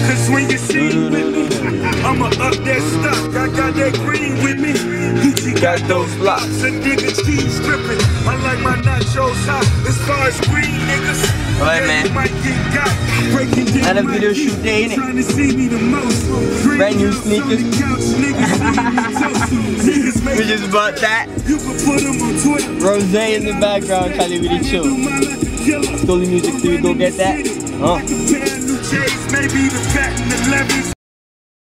Cause when you see me with me, I'ma up that stuff. I got that green with me. Gucci got those blocks. A nigga cheese stripping. I like my nachos hot. As far as green niggas. Alright, man. Another video shoot day, innit? Brand new sneakers. We just bought that. Rose in the background, Cali with the chill. Stolen music, so we go get that.